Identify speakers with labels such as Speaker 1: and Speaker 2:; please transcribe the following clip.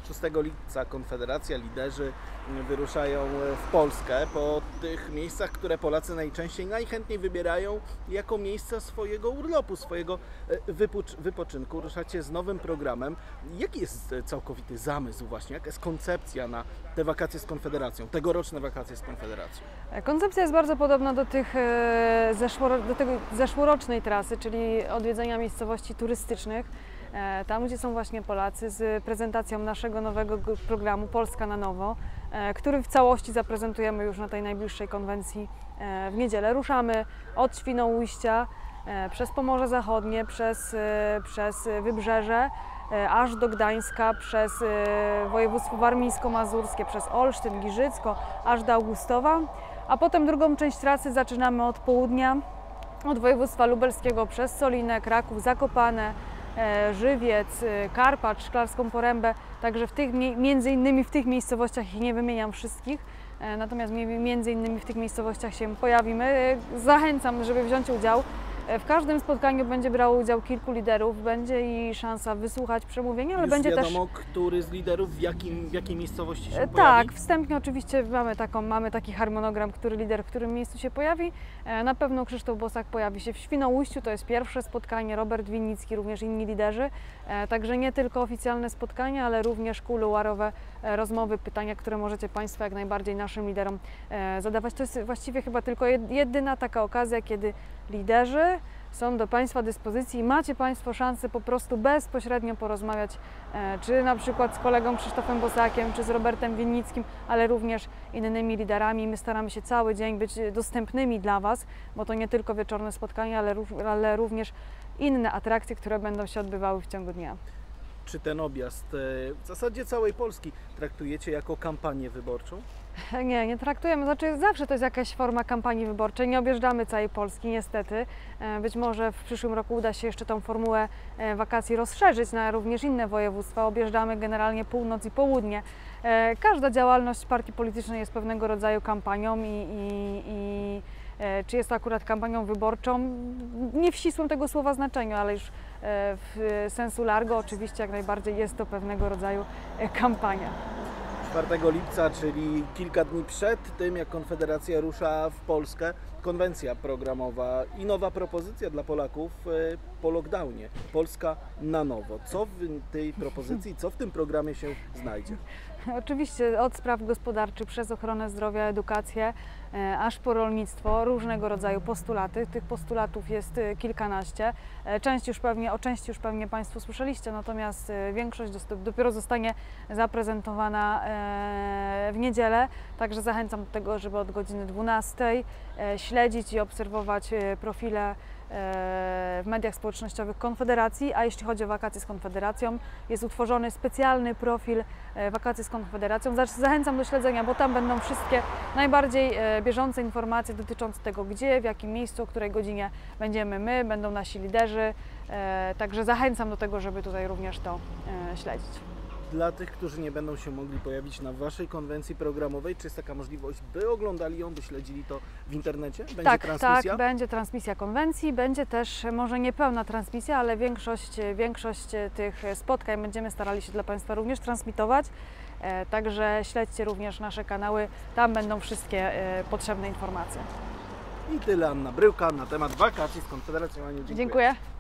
Speaker 1: 6 lipca Konfederacja, liderzy wyruszają w Polskę po tych miejscach, które Polacy najchętniej wybierają jako miejsca swojego urlopu, swojego wypoczynku. Ruszacie z nowym programem. Jaki jest całkowity zamysł właśnie? Jaka jest koncepcja na te wakacje z Konfederacją, tegoroczne wakacje z Konfederacją?
Speaker 2: Koncepcja jest bardzo podobna do tej zeszłorocznej trasy, czyli odwiedzenia miejscowości turystycznych. Tam, gdzie są właśnie Polacy, z prezentacją naszego nowego programu Polska na nowo, który w całości zaprezentujemy już na tej najbliższej konwencji w niedzielę. Ruszamy od Świnoujścia, przez Pomorze Zachodnie, przez Wybrzeże, aż do Gdańska, przez województwo warmińsko-mazurskie, przez Olsztyn, Giżycko, aż do Augustowa, a potem drugą część trasy zaczynamy od południa, od województwa lubelskiego przez Solinę, Kraków, Zakopane, Żywiec, Karpacz, Szklarską Porębę, także między innymi w tych miejscowościach, ich nie wymieniam wszystkich, natomiast między innymi w tych miejscowościach się pojawimy. Zachęcam, żeby wziąć udział. W każdym spotkaniu będzie brało udział kilku liderów, będzie i szansa wysłuchać przemówienia, ale
Speaker 1: Już
Speaker 2: będzie
Speaker 1: wiadomo,
Speaker 2: też...
Speaker 1: który z liderów w jakiej miejscowości się pojawi?
Speaker 2: Tak, wstępnie oczywiście mamy taki harmonogram, który lider w którym miejscu się pojawi. Na pewno Krzysztof Bosak pojawi się w Świnoujściu, to jest pierwsze spotkanie, Robert Winnicki, również inni liderzy. Także nie tylko oficjalne spotkania, ale również kuluarowe rozmowy, pytania, które możecie Państwo jak najbardziej naszym liderom zadawać. To jest właściwie chyba tylko jedyna taka okazja, kiedy liderzy są do Państwa dyspozycji i macie Państwo szansę po prostu bezpośrednio porozmawiać, czy na przykład z kolegą Krzysztofem Bosakiem, czy z Robertem Winnickim, ale również innymi liderami. My staramy się cały dzień być dostępnymi dla Was, bo to nie tylko wieczorne spotkania, ale również inne atrakcje, które będą się odbywały w ciągu dnia.
Speaker 1: Czy ten objazd w zasadzie całej Polski traktujecie jako kampanię wyborczą?
Speaker 2: Nie traktujemy, znaczy zawsze to jest jakaś forma kampanii wyborczej, nie objeżdżamy całej Polski niestety. Być może w przyszłym roku uda się jeszcze tą formułę wakacji rozszerzyć na również inne województwa. Objeżdżamy generalnie północ i południe. Każda działalność partii politycznej jest pewnego rodzaju kampanią i czy jest to akurat kampanią wyborczą, nie w ścisłym tego słowa znaczeniu, ale już w sensu largo oczywiście jak najbardziej jest to pewnego rodzaju kampania.
Speaker 1: 4 lipca, czyli kilka dni przed tym, jak Konfederacja rusza w Polskę, konwencja programowa i nowa propozycja dla Polaków po lockdownie. Polska na nowo. Co w tej propozycji, co w tym programie się znajdzie?
Speaker 2: Oczywiście od spraw gospodarczych przez ochronę zdrowia, edukację, aż po rolnictwo, różnego rodzaju postulaty. Tych postulatów jest kilkanaście. O części już pewnie Państwo słyszeliście, natomiast większość dopiero zostanie zaprezentowana w niedzielę. Także zachęcam do tego, żeby od godziny 12 śledzić i obserwować profile w mediach społecznościowych Konfederacji, a jeśli chodzi o wakacje z Konfederacją, jest utworzony specjalny profil wakacje z Konfederacją. Zachęcam do śledzenia, bo tam będą wszystkie najbardziej bieżące informacje dotyczące tego, gdzie, w jakim miejscu, o której godzinie będziemy my, będą nasi liderzy. Także zachęcam do tego, żeby tutaj również to śledzić.
Speaker 1: Dla tych, którzy nie będą się mogli pojawić na Waszej konwencji programowej, czy jest taka możliwość, by oglądali ją, by śledzili to w internecie? Będzie transmisja?
Speaker 2: Tak, będzie transmisja konwencji, będzie też może nie pełna transmisja, ale większość tych spotkań będziemy starali się dla Państwa również transmitować. Także śledźcie również nasze kanały, tam będą wszystkie potrzebne informacje.
Speaker 1: I tyle, Anna Bryłka na temat wakacji z Konfederacją. Aniu, dziękuję.
Speaker 2: Dziękuję.